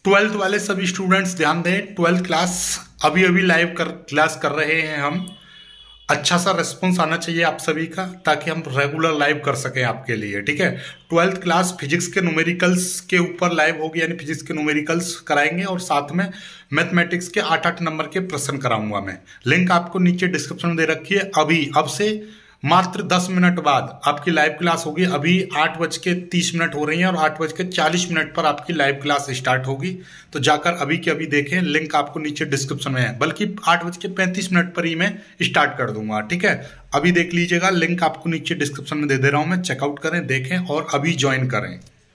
Twelfth वाले सभी students ध्यान दें, ट्वेल्थ क्लास अभी अभी लाइव क्लास कर रहे हैं हम। अच्छा सा रिस्पॉन्स आना चाहिए आप सभी का, ताकि हम रेगुलर लाइव कर सकें आपके लिए, ठीक है। ट्वेल्थ क्लास फिजिक्स के न्यूमेरिकल्स के ऊपर लाइव होगी, यानी फिजिक्स के न्यूमेरिकल्स कराएंगे और साथ में मैथमेटिक्स के 8-8 नंबर के प्रश्न कराऊंगा मैं। लिंक आपको नीचे डिस्क्रिप्शन में दे रखी है। अभी अब से मात्र 10 मिनट बाद आपकी लाइव क्लास होगी। अभी 8:30 हो रही हैं और 8:40 पर आपकी लाइव क्लास स्टार्ट होगी। तो जाकर अभी के अभी देखें, लिंक आपको नीचे डिस्क्रिप्शन में है, बल्कि 8:35 पर ही मैं स्टार्ट कर दूंगा, ठीक है। अभी देख लीजिएगा, लिंक आपको नीचे डिस्क्रिप्शन में दे रहा हूं मैं, चेकआउट करें, देखें और अभी ज्वाइन करें।